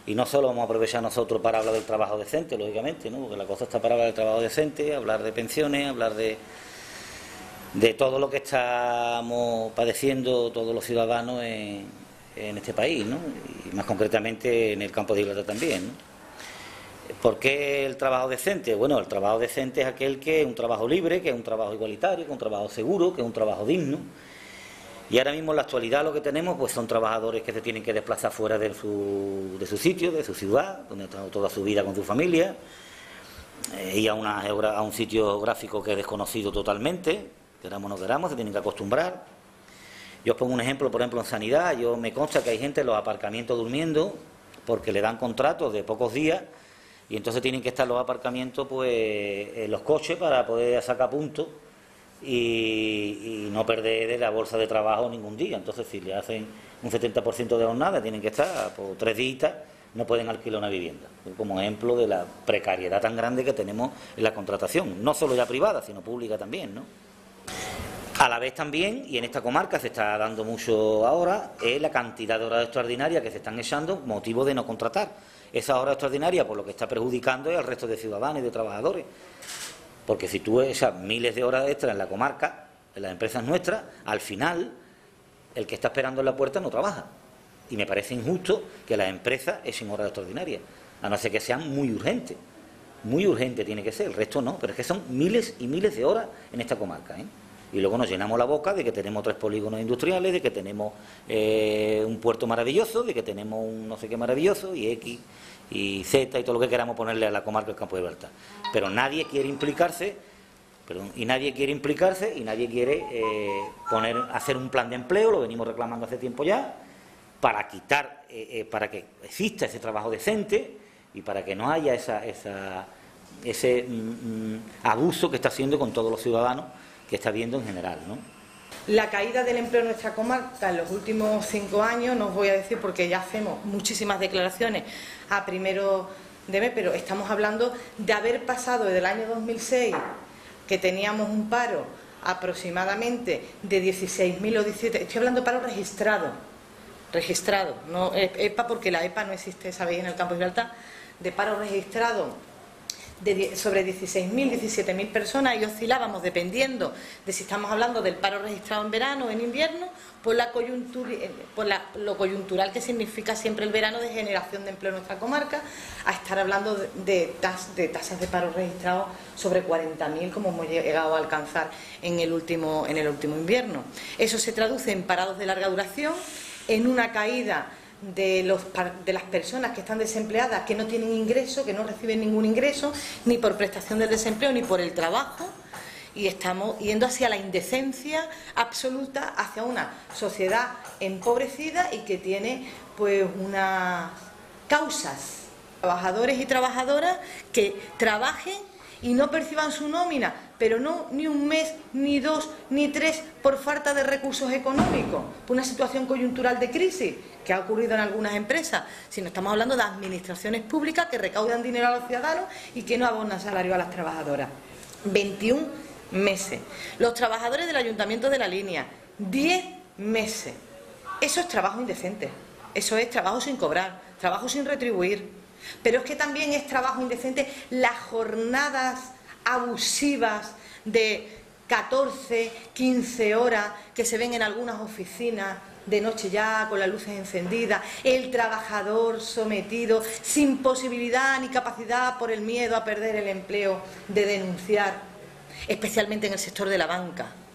Y no solo vamos a aprovechar nosotros para hablar del trabajo decente, lógicamente, ¿no? Porque la cosa está para hablar del trabajo decente, hablar de pensiones, hablar de todo lo que estamos padeciendo todos los ciudadanos en este país, ¿no? Y más concretamente en el campo de Gibraltar también, ¿no? ¿Por qué el trabajo decente? Bueno, el trabajo decente es aquel que es un trabajo libre, que es un trabajo igualitario, que es un trabajo seguro, que es un trabajo digno. Y ahora mismo en la actualidad lo que tenemos pues son trabajadores que se tienen que desplazar fuera de su sitio, de su ciudad, donde han estado toda su vida con su familia, y a un sitio geográfico que es desconocido totalmente, queramos o no queramos, se tienen que acostumbrar. Yo os pongo un ejemplo, por ejemplo en sanidad, me consta que hay gente en los aparcamientos durmiendo porque le dan contratos de pocos días y entonces tienen que estar en los aparcamientos pues en los coches para poder sacar puntos y no perder de la bolsa de trabajo ningún día. Entonces si le hacen un 70% de jornada tienen que estar por 3 días, no pueden alquilar una vivienda, como ejemplo de la precariedad tan grande que tenemos en la contratación, no solo ya privada sino pública también, ¿no? A la vez también, y en esta comarca se está dando mucho ahora, es la cantidad de horas extraordinarias que se están echando motivo de no contratar. Esas horas extraordinarias por lo que está perjudicando es al resto de ciudadanos y de trabajadores. Porque si tú echas miles de horas extras en la comarca, en las empresas nuestras, al final el que está esperando en la puerta no trabaja. Y me parece injusto que las empresas echen horas extraordinarias, a no ser que sean muy urgentes. Muy urgente tiene que ser, el resto no, pero es que son miles y miles de horas en esta comarca, ¿eh? Y luego nos llenamos la boca de que tenemos 3 polígonos industriales, de que tenemos un puerto maravilloso, de que tenemos un no sé qué maravilloso, y X y Z y todo lo que queramos ponerle a la comarca del Campo de Gibraltar. Pero nadie quiere implicarse, y nadie quiere hacer un plan de empleo, lo venimos reclamando hace tiempo ya, para quitar, para que exista ese trabajo decente y para que no haya ese abuso que está haciendo con todos los ciudadanos que está viendo en general, ¿no? La caída del empleo en nuestra comarca en los últimos 5 años, no os voy a decir porque ya hacemos muchísimas declaraciones a primero de mes, pero estamos hablando de haber pasado desde el año 2006, que teníamos un paro aproximadamente de 16.000 o 17, estoy hablando de paro registrado, no EPA, porque la EPA no existe, sabéis, en el Campo de Gibraltar, de paro registrado sobre 16.000, 17.000 personas, y oscilábamos, dependiendo de si estamos hablando del paro registrado en verano o en invierno, por lo coyuntural que significa siempre el verano de generación de empleo en nuestra comarca, a estar hablando de tasas de paro registrados sobre 40.000, como hemos llegado a alcanzar en el último invierno. Eso se traduce en parados de larga duración, en una caída de las personas que están desempleadas, que no tienen ingreso, que no reciben ningún ingreso, ni por prestación del desempleo ni por el trabajo, y estamos yendo hacia la indecencia absoluta, hacia una sociedad empobrecida y que tiene pues unas causas. Trabajadores y trabajadoras que trabajen y no perciban su nómina, pero no ni un mes, ni 2, ni 3 por falta de recursos económicos, por una situación coyuntural de crisis que ha ocurrido en algunas empresas, sino estamos hablando de administraciones públicas que recaudan dinero a los ciudadanos y que no abonan salario a las trabajadoras. 21 meses. Los trabajadores del Ayuntamiento de La Línea, 10 meses. Eso es trabajo indecente, eso es trabajo sin cobrar, trabajo sin retribuir. Pero es que también es trabajo indecente las jornadas abusivas de 14, 15 horas que se ven en algunas oficinas de noche ya con las luces encendidas, el trabajador sometido sin posibilidad ni capacidad por el miedo a perder el empleo de denunciar, especialmente en el sector de la banca.